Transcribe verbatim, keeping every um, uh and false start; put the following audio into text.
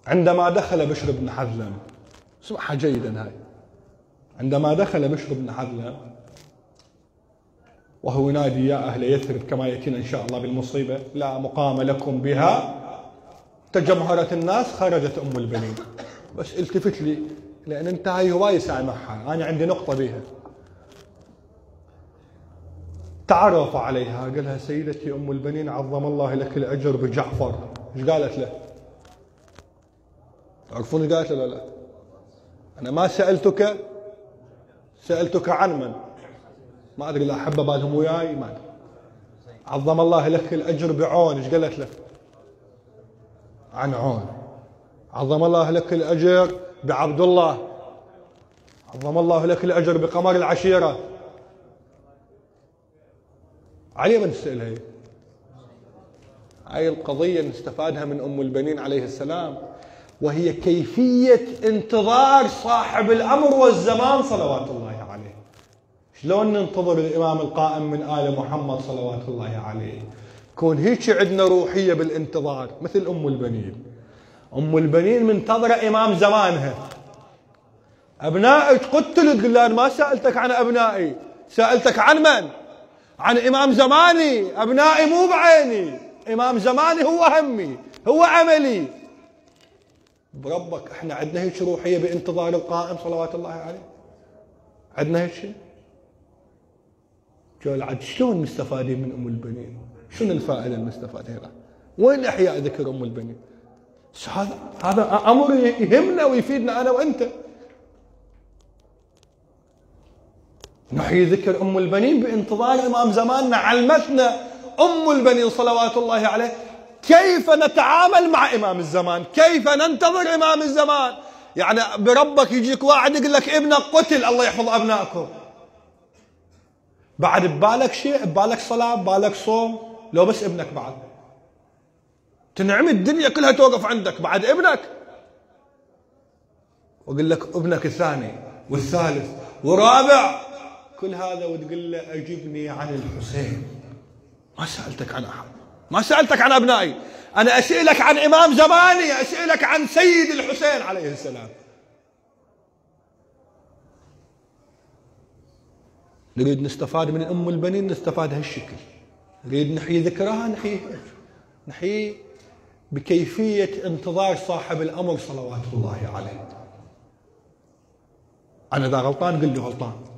عندما دخل بشر بن حذلم، اسمعها جيدا هاي، عندما دخل بشر بن حذلم وهو ينادي يا أهل يثرب كما يأتينا إن شاء الله بالمصيبة لا مقام لكم بها، تجمهرت الناس، خرجت أم البنين. بس التفت لي لأن أنت هاي هواي سامحها، أنا عندي نقطة بيها. تعرف عليها قال لها سيدتي أم البنين عظم الله لك الأجر بجعفر. ايش قالت له؟ تعرفون ايش قالت له؟ لا لا أنا ما سألتك، سألتك عن من؟ ما أدري الأحبة بالهم وياي ما أدري. عظم الله لك الأجر بعون، ايش قالت له؟ عن عون. عظم الله لك الأجر بعبد الله، عظم الله لك الأجر بقمر العشيرة. علي من تسأل هي؟ هاي القضية نستفادها من أم البنين عليه السلام، وهي كيفية انتظار صاحب الأمر والزمان صلوات الله عليه. شلون ننتظر الإمام القائم من آل محمد صلوات الله عليه؟ كون هيك عندنا روحية بالانتظار مثل أم البنين. أم البنين منتظرة إمام زمانها. أبنائك قتلوا، تقول لها ما سألتك عن أبنائي، سألتك عن من؟ عن إمام زماني. أبنائي مو بعيني، إمام زماني هو همي، هو عملي. بربك احنا عندنا هيك روحية بانتظار القائم صلوات الله عليه؟ عندنا هيك شيء؟ قال عاد شلون مستفادين من أم البنين؟ شنو الفائدة المستفادة هنا؟ وين إحياء ذكر أم البنين؟ هذا هذا أمر يهمنا ويفيدنا أنا وأنت. نحيي ذكر أم البنين بانتظار إمام زماننا. علمتنا أم البنين صلوات الله عليه كيف نتعامل مع إمام الزمان، كيف ننتظر إمام الزمان. يعني بربك يجيك واحد يقول لك ابنك قتل، الله يحفظ أبنائكم، بعد ببالك شيء؟ ببالك صلاة؟ ببالك صوم؟ لو بس ابنك بعد تنعم الدنيا كلها توقف عندك بعد ابنك. وأقول لك ابنك الثاني والثالث والرابع كل هذا وتقول له أجبني عن الحسين. ما سألتك عن أحد، ما سألتك عن أبنائي، أنا أسألك عن إمام زماني، أسألك عن سيد الحسين عليه السلام. نريد نستفاد من أم البنين، نستفاد هالشكل. نريد نحيي ذكرها، نحيي نحيي بكيفية انتظار صاحب الأمر صلوات الله عليه. أنا إذا غلطان قل لي غلطان.